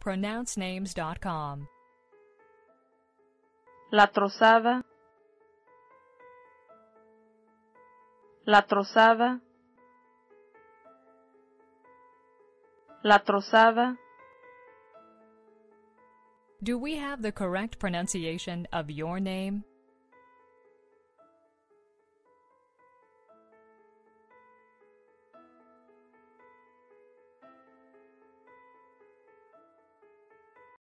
pronouncenames.com. La trozada, la trozada, la trozada. Do we have the correct pronunciation of your name?